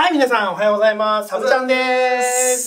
はい、皆さんおはようございます。サブちゃんです。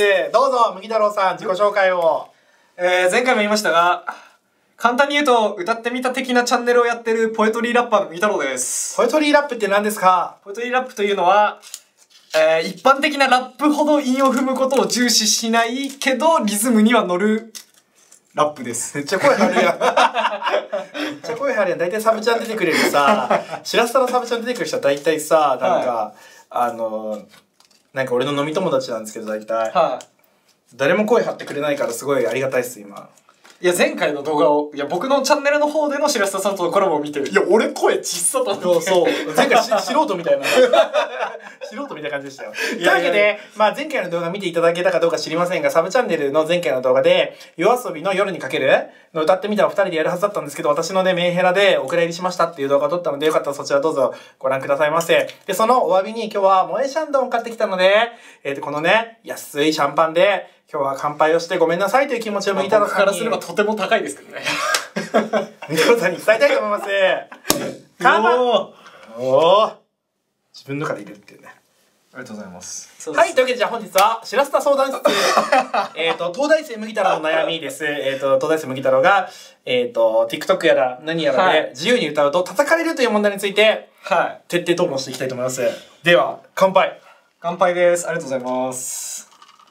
どうぞ、麦太郎さん、自己紹介を。 前回も言いましたが、簡単に言うと、歌ってみた的なチャンネルをやってるポエトリーラッパーの麦太郎です。 ポエトリーラップって何ですか？ ポエトリーラップというのは、一般的なラップほど韻を踏むことを重視しないけど、リズムには乗るラップです。 めっちゃ声張るやん。めっちゃ声張るやん。大体サブちゃん出てくれるさ、白洲のサブちゃん出てくる人は大体さ、なんか、なんか俺の飲み友達なんですけど、大体。はい。誰も声張ってくれないからすごいありがたいっす、今。 いや、前回の動画を、いや、僕のチャンネルの方での白洲さんとのコラボを見て、いや、俺声ちっさと思って。 そう。前回素人みたいな。素人みたいな感じでしたよ。というわけで、まあ前回の動画見ていただけたかどうか知りませんが、サブチャンネルの前回の動画で、YOASOBIの夜にかけるの歌ってみたら2人でやるはずだったんですけど、私のね、メンヘラでお蔵入りしましたっていう動画を撮ったので、よかったらそちらどうぞご覧くださいませ。で、そのお詫びに今日は萌えシャンドンを買ってきたので、このね、安いシャンパンで、今日は乾杯をしてごめんなさいという気持ちを麦太郎さんに。 僕からすればとても高いですけどね。 麦太郎さんに伝えたいと思います。乾杯！おー！自分のから入れるっていうね。 ありがとうございます。 はい、というわけでじゃあ本日は、白洲相談室、東大生麦太郎の悩みです。東大生麦太郎が、TikTok やら何やらで自由に歌うと叩かれるという問題について、はい、徹底討論していきたいと思います。では、乾杯。 乾杯です。ありがとうございます。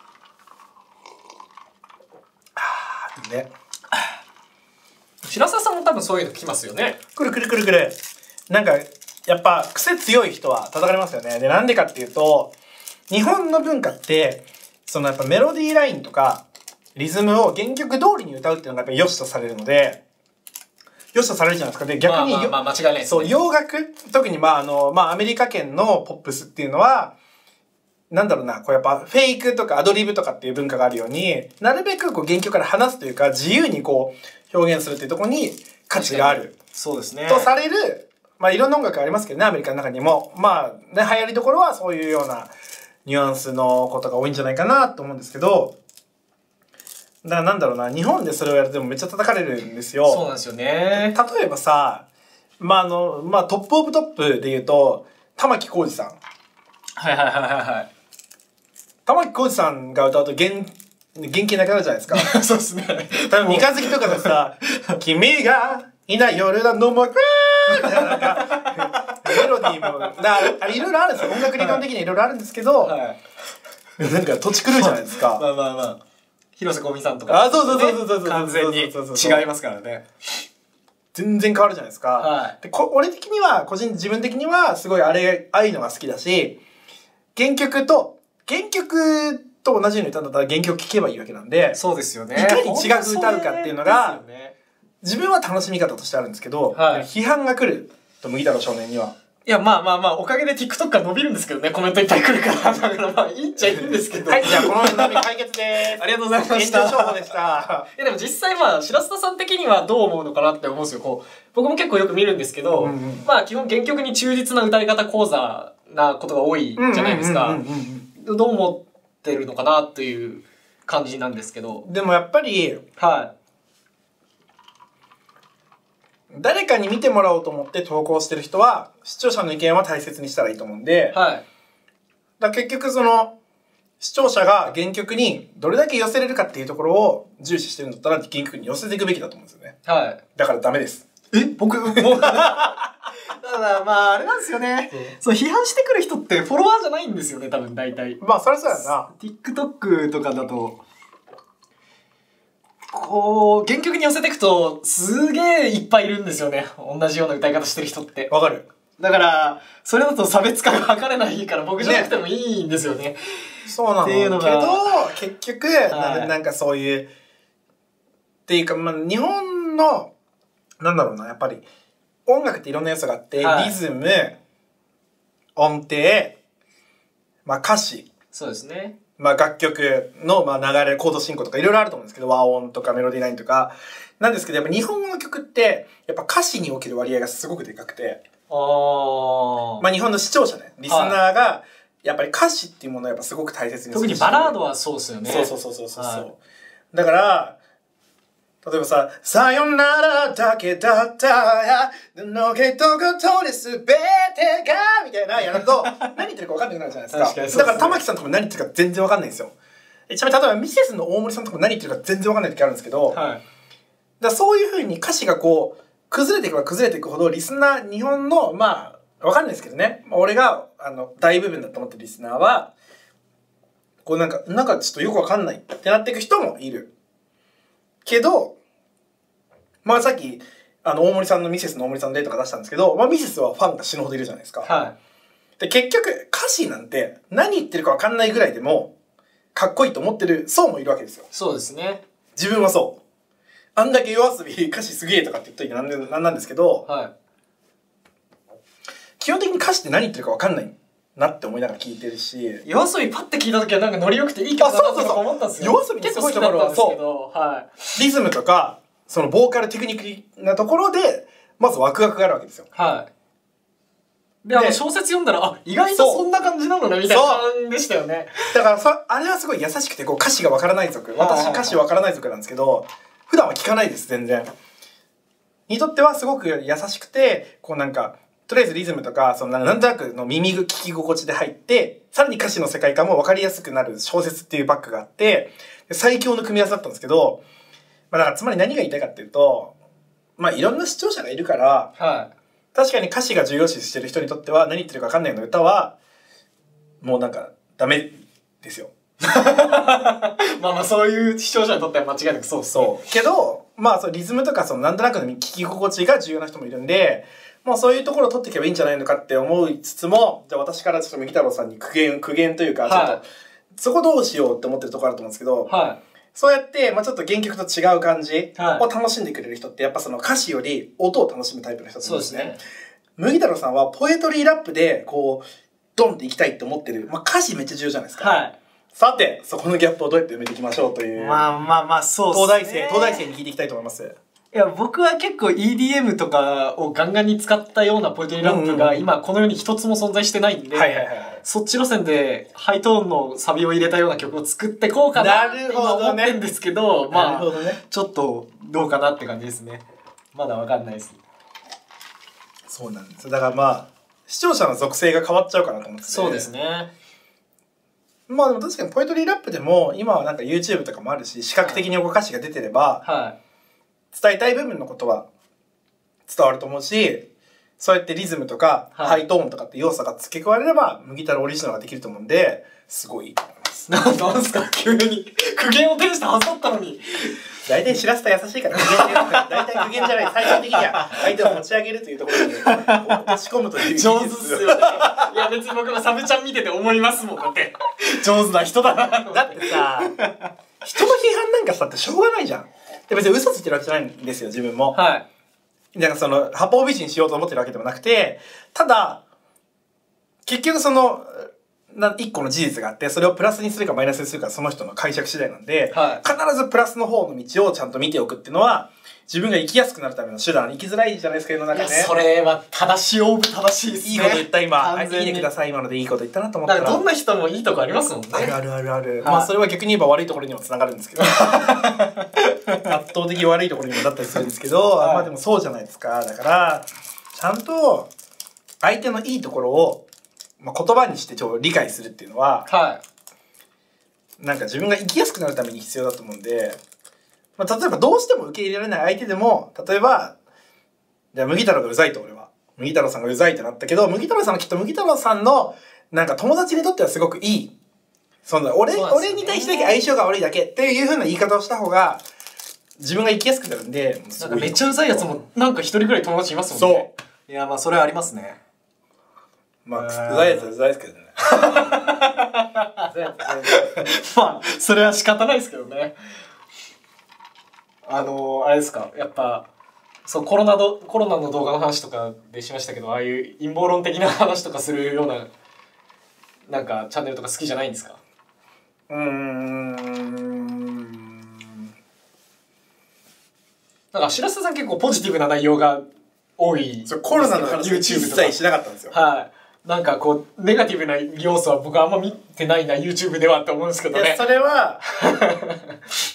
ね。 白洲さんも多分そういうの来ますよね。 くるくるくるくる。なんか、やっぱ癖強い人は叩かれますよね。で、なんでかっていうと、日本の文化って、そのやっぱメロディーラインとか、リズムを原曲通りに歌うっていうのがやっぱ良しとされるので、良しとされるじゃないですか。で、逆に、 まあ間違いないですね。 そう、洋楽、特にアメリカ圏のポップスっていうのは、なんだろうな、こうやっぱフェイクとかアドリブとかっていう文化があるように、なるべくこう原曲から離すというか、自由にこう表現するっていうところに価値がある。 そうですね。 とされる、まあいろんな音楽ありますけどね、アメリカの中にも。まあね、流行りどころはそういうようなニュアンスのことが多いんじゃないかなと思うんですけど、だからなんだろうな、日本でそれをやるとめっちゃ叩かれるんですよ。 そうなんですよね。 例えばさ、トップオブトップで言うと、玉置浩二さん。 はい。 玉置浩二さんが歌うと元気なくなるじゃないですか。 そうですね。 多分三日月とかでさ、君がいない夜だのもくーみたいななんか、メロディーも、いろいろあるんですよ。音楽理論的にいろいろあるんですけど、なんか土地狂うじゃないですか。 まあ。広瀬香美さんとか。 そう。 完全に違いますからね。 全然変わるじゃないですか。で俺的には、自分的にはすごいああいうのが好きだし、原曲と同じように歌うんだったら原曲聴けばいいわけなんで、 そうですよね。 いかに違く歌うかっていうのが、自分は楽しみ方としてあるんですけど、批判が来ると麦太郎少年には。 いや、まあ、おかげで TikTok が伸びるんですけどね、コメントいっぱい来るから。だからまあ、いいっちゃいいんですけど。 はい、じゃあこの悩み解決でーす。 ありがとうございました。 炎上商法でした。 いや、でも実際まあ、白洲さん的にはどう思うのかなって思うんですよ。こう、僕も結構よく見るんですけど、まあ、基本原曲に忠実な歌い方講座なことが多いじゃないですか。どう思ってるのかなっていう感じなんですけど。 でもやっぱり、誰かに見てもらおうと思って投稿してる人は、視聴者の意見は大切にしたらいいと思うんで、結局その、視聴者が原曲にどれだけ寄せれるかっていうところを重視してるんだったら、原曲に寄せていくべきだと思うんですよね。だからダメです。 僕、もう、ただまあ、あれなんですよね。そう、批判してくる人ってフォロワーじゃないんですよね、多分大体。 まあ、そりゃそうやな。 TikTok とかだと、こう、原曲に寄せていくと、すげえいっぱいいるんですよね。同じような歌い方してる人って。 わかる。 だから、それだと差別化が図れないから僕じゃなくてもいいんですよね。 そうなの。 っていうのがけど、結局、なんかそういう、っていうか、まあ、日本の、なんだろうな、やっぱり、音楽っていろんな要素があって、リズム、音程、まあ歌詞。 そうですね。 まあ楽曲の流れ、コード進行とかいろいろあると思うんですけど、和音とかメロディーラインとか。なんですけど、やっぱ日本語の曲って、やっぱ歌詞における割合がすごくでかくて。まあ日本の視聴者ね、リスナーが、やっぱり歌詞っていうものをやっぱすごく大切にする。 特にバラードはそうですよね。 そう。だから、 例えばさ、さよならだけだったや、のけとことですべてが、みたいなやると、何言ってるか分かんなくなるじゃないですか。 確かにそうですね。 だから玉木さんとかも何言ってるか全然分かんないんですよ。ちなみに例えばミセスの大森さんとかも何言ってるか全然分かんない時あるんですけど、 はい。 だからそういう風に歌詞がこう、崩れていけば崩れていくほど、リスナー、日本の、まあ、分かんないですけどね、俺が、大部分だと思ってるリスナーは、こうなんかちょっとよく分かんないってなっていく人もいる。けど、まあさっき、大森さんのミセスの大森さんの例とか出したんですけど、まあミセスはファンが死ぬほどいるじゃないですか。 はい。 で、結局、歌詞なんて何言ってるか分かんないぐらいでも、かっこいいと思ってる層もいるわけですよ。 そうですね。 自分はそう。あんだけ夜遊び歌詞すげえとかって言っといてなんなんですけど、 はい。 基本的に歌詞って何言ってるか分かんないなって思いながら聞いてるし、 夜遊びパッて聞いた時はなんかノリ良くていい曲だなって思ったんですよ。 夜遊びってすごいところは結構好きだったんですけど、はい。 リズムとか、そのボーカルテクニックなところで、まずワクワクがあるわけですよ。 はい。で、小説読んだら、あ、意外とそんな感じなのね、みたいな感じでしたよね。 だからあれはすごい優しくて、こう歌詞がわからない族。私歌詞わからない族なんですけど、普段は聞かないです、全然。にとってはすごく優しくて、こうなんか、とりあえずリズムとか、そのなんとなくの聞き心地で入って、さらに歌詞の世界観もわかりやすくなる小説っていうバックがあって、最強の組み合わせだったんですけど、まあだからつまり何が言いたいかっていうと、まあいろんな視聴者がいるから、 はい。 確かに歌詞が重要視してる人にとっては何言ってるか分かんないような歌はもうなんかダメですよ。 まあまあそういう視聴者にとっては間違いなくそうですね。 そうけどまあそのリズムとかそのなんとなくの聞き心地が重要な人もいるんで、もうそういうところを取っていけばいいんじゃないのかって思いつつも、じゃあ私からちょっと右太郎さんに苦言というか、ちょっと、はい、そこどうしようって思ってるところあると思うんですけど、はい、そうやって、まあちょっと原曲と違う感じを楽しんでくれる人って、やっぱその歌詞より音を楽しむタイプの人ってですね。そうですね。麦太郎さんはポエトリーラップで、こう、ドンっていきたいって思ってる。まあ歌詞めっちゃ重要じゃないですか。はい。さて、そこのギャップをどうやって埋めていきましょうという。 まあまあまあ、そうですね。 東大生に聞いていきたいと思います。 いや、僕は結構 EDM とかをガンガンに使ったようなポエトリーラップが今この世に一つも存在してないんで、そっち路線でハイトーンのサビを入れたような曲を作ってこうかなって今思ってんですけど、まあ、ちょっとどうかなって感じですね。まだわかんないです。 そうなんです。だからまあ、視聴者の属性が変わっちゃうかなと思ってて。 そうですね。 まあでも確かにポエトリーラップでも今はなんか YouTube とかもあるし、視覚的に歌詞が出てれば、伝えたい部分のことは伝わると思うし、そうやってリズムとか、ハイトーンとかって要素が付け加えれば、麦太郎オリジナルができると思うんで、すごいいいと思います。 なんすか急に。苦言を呈して挟ったのに。 大体白洲さん優しいから、大体苦言じゃない。最終的には相手を持ち上げるというところに落ち込むという。 上手っすよね。いや別に僕もサブちゃん見てて思いますもん。だって。上手な人だな。 だってさ、人の批判なんかさってしょうがないじゃん。で別に嘘ついてるわけじゃないんですよ、自分も。はい。なんかその、八方美人しようと思ってるわけでもなくて、ただ、結局その、一個の事実があって、それをプラスにするかマイナスにするかその人の解釈次第なんで、はい、必ずプラスの方の道をちゃんと見ておくっていうのは、自分が生きやすくなるための手段。生きづらいじゃないですか、世の中ね。 それは正しいですね。 いいこと言った今。いいねください、今のでいいこと言ったなと思ったら。 どんな人もいいとこありますもんね。 ある。まあそれは逆に言えば悪いところにもつながるんですけど。圧倒的悪いところにもだったりするんですけど、まあでもそうじゃないですか。だから、ちゃんと相手のいいところを、まあ、言葉にして理解するっていうのは、はい、なんか自分が生きやすくなるために必要だと思うんで、まあ、例えばどうしても受け入れられない相手でも、例えば、じゃあ麦太郎がうざいと俺は。麦太郎さんがうざいってなったけど、麦太郎さんはきっと麦太郎さんの、なんか友達にとってはすごくいい。そんな、俺に対してだけ相性が悪いだけっていう風な言い方をした方が、自分が生きやすくなるんで、 なんかめっちゃうざいやつも、なんか一人ぐらい友達いますもんね。そう。いや、まあそれはありますね。 まあ、うざいやつはうざいですけどね。 まあ、それは仕方ないですけどね。あれですか、やっぱ、そう、コロナの動画の話とかでしましたけど、ああいう陰謀論的な話とかするような、なんか、チャンネルとか好きじゃないんですか？なんか、白洲さん結構ポジティブな内容が多い。 コロナの話一切しなかったんですよ。 はい。なんかこう、ネガティブな要素は僕はあんま見てないな、YouTube ではって思うんですけどね。 いや、それは、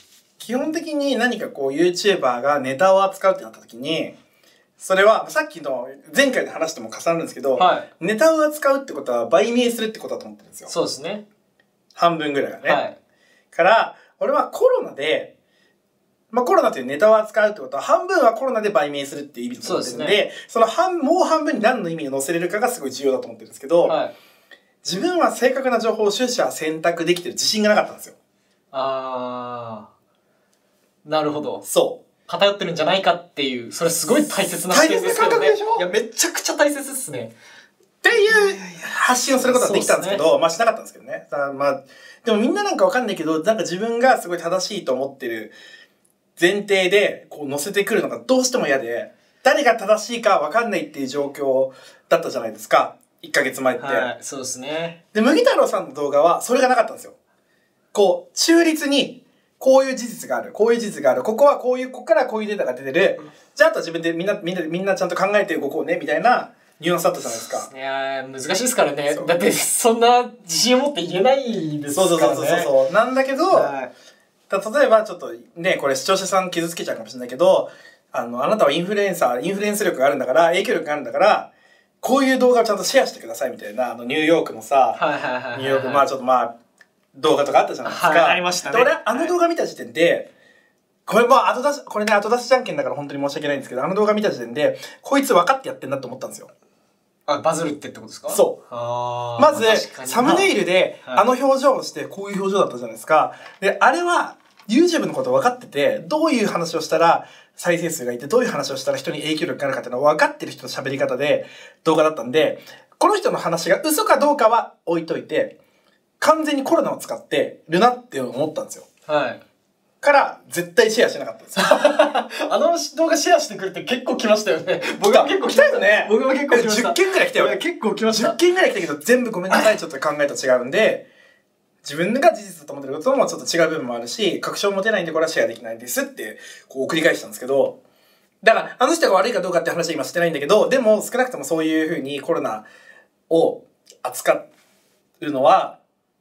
基本的に何かこう YouTuber がネタを扱うってなった時に、それはさっきの前回の話とも重なるんですけど、ネタを扱うってことは売名するってことだと思ってるんですよ。 そうですね。 半分ぐらいはね。から、俺はコロナで、コロナというネタを扱うってことは、半分はコロナで売名するっていう意味だと思ってるんで、もう半分に何の意味を載せれるかがすごい重要だと思ってるんですけど、自分は正確な情報を取捨選択できてる自信がなかったんですよ。 なるほど。 そう。 偏ってるんじゃないかっていう、それすごい大切な視点ですけどね。いや、めちゃくちゃ大切ですね。 っていう発信をすることはできたんですけど、しなかったんですけどね。でもみんななんかわかんないけど、なんか自分がすごい正しいと思ってる前提で、こう乗せてくるのがどうしても嫌で、誰が正しいかわかんないっていう状況だったじゃないですか。1ヶ月前って。 そうですね。 で、麦太郎さんの動画はそれがなかったんですよ。こう、中立に、こういう事実がある。こういう事実がある。ここはここからこういうデータが出てる。じゃあ、あとは自分でみんなちゃんと考えて動こうね、みたいなニュアンスだったじゃないですか。 いや難しいですからね。だって、そんな自信を持って言えないですからね。 そう。なんだけど、例えばちょっとね、これ視聴者さん傷つけちゃうかもしれないけど、あなたはインフルエンス力があるんだから、影響力があるんだから、こういう動画をちゃんとシェアしてくださいみたいな、ニューヨークのさ、ニューヨーク、ちょっと動画とかあったじゃないですか。 ありましたね。 で、俺、動画見た時点で、これ後出しじゃんけんだから本当に申し訳ないんですけど、動画見た時点で、こいつ分かってやってんなって思ったんですよ。 バズるってことですか？ そう。まず、サムネイルで、表情をして、こういう表情だったじゃないですか。で、あれは、YouTube のこと分かってて、どういう話をしたら再生数がいて、どういう話をしたら人に影響力があるかっていうのは分かってる人の喋り方で動画だったんで、この人の話が嘘かどうかは置いといて、完全にコロナを使ってるなって思ったんですよ。から、絶対シェアしなかったんですよ。 動画シェアしてくるって結構来ましたよね。僕は結構来たよね。僕も結構来ました。 10件くらい来たよ。 結構来ました。 10件くらい来たけど、全部ごめんなさい、ちょっと考えと違うんで、自分が事実だと思ってることもちょっと違う部分もあるし、確証を持てないんでこれはシェアできないんですって、こう繰り返したんですけど、だから、あの人が悪いかどうかって話は今してないんだけど、でも少なくともそういうふうにコロナを扱うのは、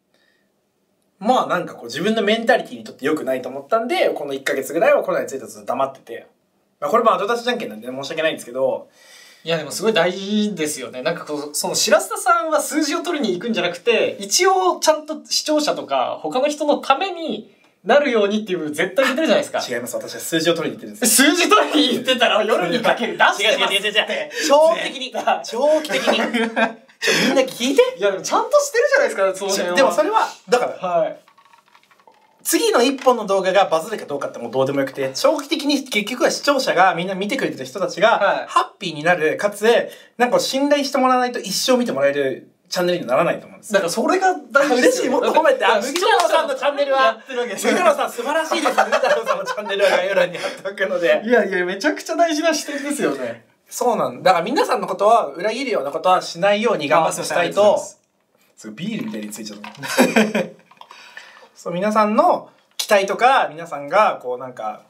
なんかこう自分のメンタリティにとって良くないと思ったんで、この1ヶ月ぐらいはコロナについてずっと黙ってて。これも後出しじゃんけんなんで申し訳ないんですけど。 いやでもすごい大事ですよね。なんかその白須田さんは数字を取りに行くんじゃなくて、一応ちゃんと視聴者とか他の人のためになるようにっていう絶対言ってるじゃないですか。 違います。私は数字を取りに行ってるんです。 数字取りに行ってたら夜にかける出してますって。 違う。長期的に。みんな聞いて。 いやでもちゃんとしてるじゃないですか、その辺は。 でもそれは、だから、次の一本の動画がバズるかどうかってもうどうでもよくて、長期的に結局は視聴者がみんな見てくれてる人たちが、ハッピーになる、かつ、なんか信頼してもらわないと一生見てもらえるチャンネルにならないと思うんです。 だからそれが大事ですよ。 嬉しい、もっと褒めて。麦太郎さんのチャンネルは、麦太郎さん素晴らしいです。麦太郎さんのチャンネルは概要欄に貼っておくので。 いや、めちゃくちゃ大事な視点ですよね。 そうなんだ。だから皆さんのことは裏切るようなことはしないように頑張ってしたいと、ビールみたいについちゃった。そう、皆さんの期待とか、皆さんがこうなんか、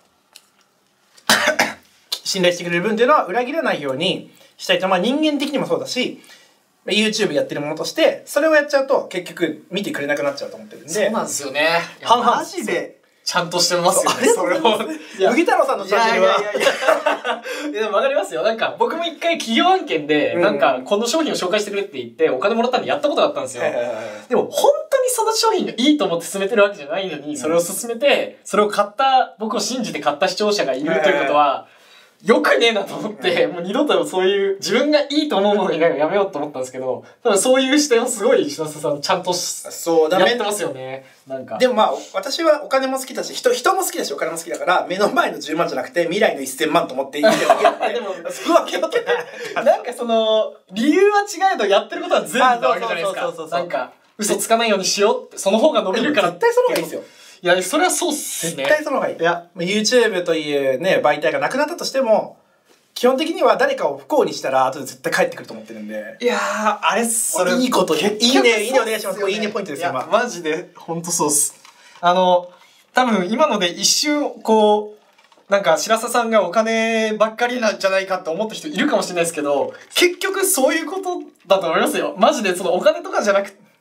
信頼してくれる分っていうのは裏切らないようにしたいと。人間的にもそうだし、YouTube やってるものとして、それをやっちゃうと結局見てくれなくなっちゃうと思ってるんで。 そうなんですよね。 マジで。 ちゃんとしてますよね。それを。 麦太郎さんのチャンネルは。 でもわかりますよ。なんか、僕も一回企業案件で、なんか、この商品を紹介してくれって言って、お金もらったんでやったことがあったんですよ。でも、本当にその商品がいいと思って進めてるわけじゃないのに、それを進めて、それを買った、僕を信じて買った視聴者がいるということは、よくねえなと思って、もう二度とそういう、自分がいいと思うもの以外はやめようと思ったんですけど、多分そういう視点をすごい石田さんちゃんとやってますよね。なんか。 でも私はお金も好きだし、人も好きだしお金も好きだから、目の前の10万じゃなくて未来の1000万と思っていいけど、 でも、そうは結局、なんかその、理由は違えどやってることは全部なわけじゃないですか。なんか、嘘つかないようにしようって、その方が伸びるから。 絶対その方がいいですよ。 いや、それはそうっすね。 絶対その方がいい。いや、YouTube というね、媒体がなくなったとしても、基本的には誰かを不幸にしたら後で絶対帰ってくると思ってるんで。 いやー、あれそれ。 いいことで。いいねお願いします。いいねポイントですよ、今。 マジで、ほんとそうっす。多分今ので一瞬、こう、なんか白澤さんがお金ばっかりなんじゃないかって思った人いるかもしれないですけど、結局そういうことだと思いますよ。マジでそのお金とかじゃなくて、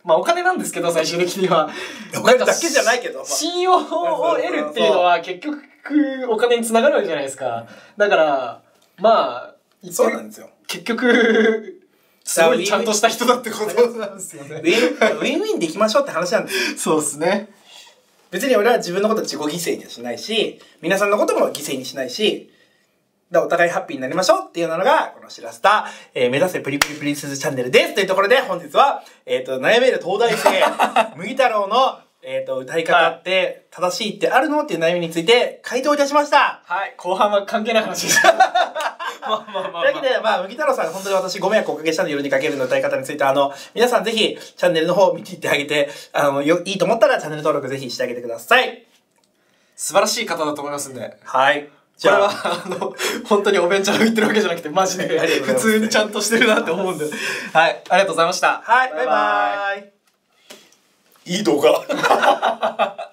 まあお金なんですけど、最終的には。 お金だけじゃないけど。 信用を得るっていうのは結局お金につながるわけじゃないですか。だから、まあ、 そうなんですよ。 結局、すごいちゃんとした人だってことなんですよね。 ウィンウィンでいきましょうって話なんですよ。 そうですね。 別に俺は自分のこと自己犠牲にはしないし、皆さんのことも犠牲にしないし、お互いハッピーになりましょうっていうのが、このしらすた、目指せプリプリプリンセスチャンネルです。というところで、本日は、悩める東大生、麦太郎の、歌い方って正しいってあるのっていう悩みについて回答いたしました。 はい。後半は関係ない話でした。 というわけで、麦太郎さん、本当に私ご迷惑をおかけしたので夜にかけるの歌い方について、皆さんぜひ、チャンネルの方を見ていってあげて、いいと思ったらチャンネル登録ぜひしてあげてください。 素晴らしい方だと思いますんで。 はい。 これは、本当におべんちゃらを言ってるわけじゃなくて、マジで、普通にちゃんとしてるなって思うんで。はい。ありがとうございました。 はい、バイバイ。いい動画。